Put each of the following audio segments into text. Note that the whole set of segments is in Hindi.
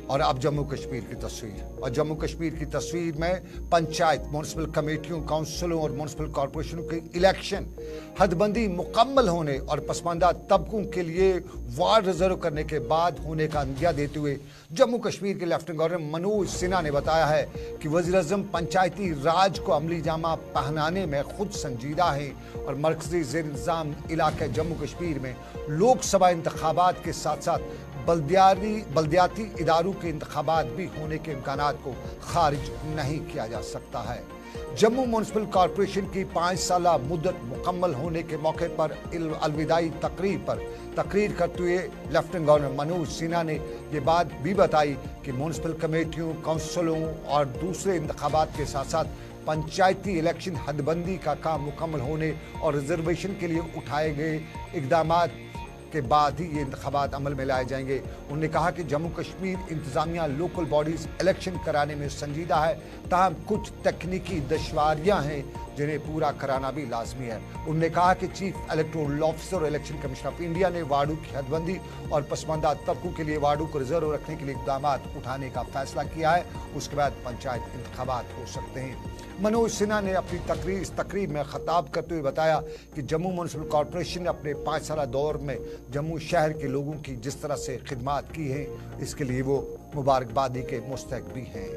और अब जम्मू कश्मीर की तस्वीर, और जम्मू कश्मीर की तस्वीर में पंचायत, म्यूनिसिपल कमेटियों, काउंसिलों और म्यूनिसिपल कॉरपोरेशनों के इलेक्शन हदबंदी मुकम्मल होने और पसमानदा तबकों के लिए वार्ड रिजर्व करने के बाद होने का अंदिया देते हुए जम्मू कश्मीर के लेफ्टिनेंट गवर्नर मनोज सिन्हा ने बताया है कि वज़ीर-ए-आज़म पंचायती राज को अमली जामा पहनाने में खुद संजीदा है और मरकजी ज़ेर-इंतज़ाम इलाके जम्मू कश्मीर में लोकसभा इंतखाबात के साथ साथ बल्दियाती इदारों के इंतखाबात भी होने के इम्कानात को खारिज नहीं किया जा सकता है। जम्मू म्यूनिसिपल कॉरपोरेशन की 5 साला मुद्दत मुकम्मल होने के मौके पर अलविदाई तकरीर करते हुए लेफ्टिनेंट गवर्नर मनोज सिन्हा ने ये बात भी बताई कि म्यूनिसिपल कमेटियों, काउंसिलों और दूसरे इंतखाबात के साथ साथ पंचायती इलेक्शन हदबंदी का काम मुकम्मल होने और रिजर्वेशन के लिए उठाए गए इकदामात के बाद ही ये इंतखाबात अमल में लाए जाएंगे। उन्होंने कहा कि जम्मू कश्मीर इंतजामिया लोकल बॉडीज इलेक्शन कराने में संजीदा है, ताहम कुछ तकनीकी दुश्वारियां हैं जिन्हें पूरा कराना भी लाजमी है। उन्होंने कहा कि चीफ इलेक्टोरल ऑफिसर और इलेक्शन कमीशन ऑफ इंडिया ने वार्डों की हदबंदी और पसमानदा तबकों के लिए वार्डों को रिजर्व रखने के लिए इकदाम उठाने का फैसला किया है। उसके बाद पंचायत इंतखाबात हो सकते हैं। मनोज सिन्हा ने अपनी इस तकरीर में खिताब करते हुए बताया कि जम्मू म्यूनिसिपल कॉरपोरेशन ने अपने 5 साला दौर में जम्मू शहर के लोगों की जिस तरह से खिदमत की है, इसके लिए वो मुबारकबादी के मुस्तहिक भी हैं।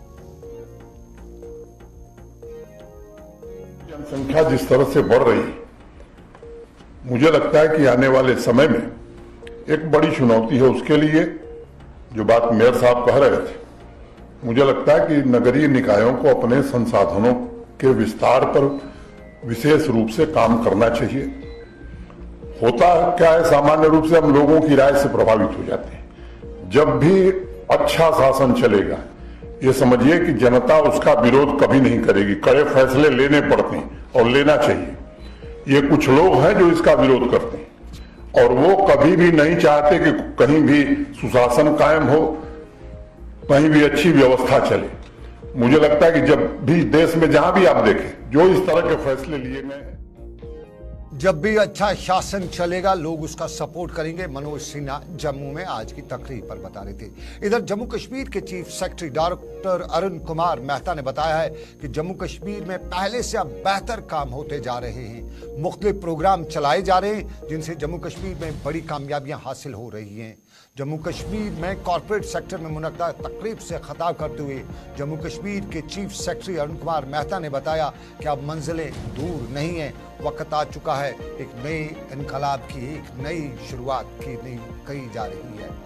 जनसंख्या जिस तरह से बढ़ रही है, मुझे लगता है कि आने वाले समय में एक बड़ी चुनौती है। उसके लिए जो बात मेयर साहब कह रहे थे, मुझे लगता है कि नगरीय निकायों को अपने संसाधनों के विस्तार पर विशेष रूप से काम करना चाहिए। होता क्या है, सामान्य रूप से हम लोगों की राय से प्रभावित हो जाते हैं। जब भी अच्छा शासन चलेगा, ये समझिए कि जनता उसका विरोध कभी नहीं करेगी। कड़े फैसले लेने पड़ते हैं और लेना चाहिए। ये कुछ लोग हैं जो इसका विरोध करते हैं और वो कभी भी नहीं चाहते कि कहीं भी सुशासन कायम हो, कहीं भी अच्छी व्यवस्था चले। मुझे लगता है कि जब भी देश में जहां भी आप देखें, जो इस तरह के फैसले लिए गए हैं, जब भी अच्छा शासन चलेगा लोग उसका सपोर्ट करेंगे। मनोज सिन्हा जम्मू में आज की तकरीर पर बता रहे थे। इधर जम्मू कश्मीर के chief secretary doctor Arun Kumar Mehta ने बताया है कि जम्मू कश्मीर में पहले से अब बेहतर काम होते जा रहे हैं। मुख्तलिफ प्रोग्राम चलाए जा रहे हैं जिनसे जम्मू कश्मीर में बड़ी कामयाबियां हासिल हो रही हैं। जम्मू कश्मीर में कॉर्पोरेट सेक्टर में मुनक्कदा तकरीब से खिताब करते हुए जम्मू कश्मीर के चीफ सेक्रेटरी अरुण कुमार मेहता ने बताया कि अब मंजिलें दूर नहीं हैं, वक्त आ चुका है एक नए इनकलाब की, एक नई शुरुआत की जा रही है।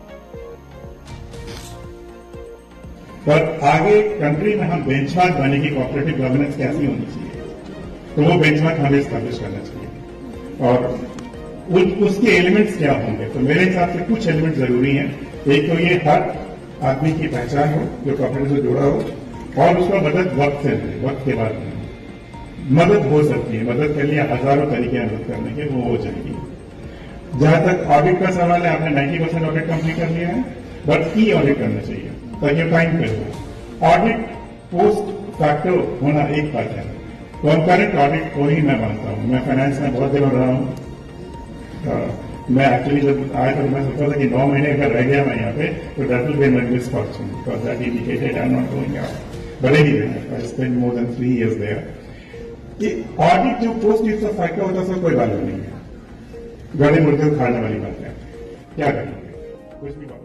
पर आगे कंट्री में हम बेंचमार्क बनेगी कॉर्पोरेटिव गवर्नेंस कैसी होनी चाहिए, तो वो बेंचमार्क हमें एस्टैब्लिश करना चाहिए और उसके एलिमेंट्स क्या होंगे। तो मेरे हिसाब से कुछ एलिमेंट जरूरी हैं। एक तो ये हर आदमी की पहचान हो जो कॉर्पोरेट से जुड़ा हो और उसका मदद वक्त से मिले, वक्त के बाद मदद हो सकती है। मदद के लिए हजारों तरीके हैं मदद करने के, वो हो जाएगी। जहां तक ऑडिट का सवाल है, आपने 90% ऑडिट कंप्लीट कर लिया है, बट ई ऑडिट करना चाहिए ताकि टाइम पे हो। ऑडिट पोस्ट फैक्टर होना एक बात है, कॉन्करेंट ऑडिट को ही मैं मानता हूं। मैं फाइनेंस में बहुत देर रहा हूं। मैं एक्चुअली जब आया तो मैं सोचा था कि 9 महीने अगर रह गया मैं यहाँ पे तो that will be my misfortune because that indicated I am not going out. But anyway I spend more than 3 years there. ये ऑडिट जो पोस्ट इट्स अ फैक्टर होता है, कोई वैल्यू नहीं है। गड़े मुर्दे उखाड़ने वाली बात है, क्या करेंगे, कुछ भी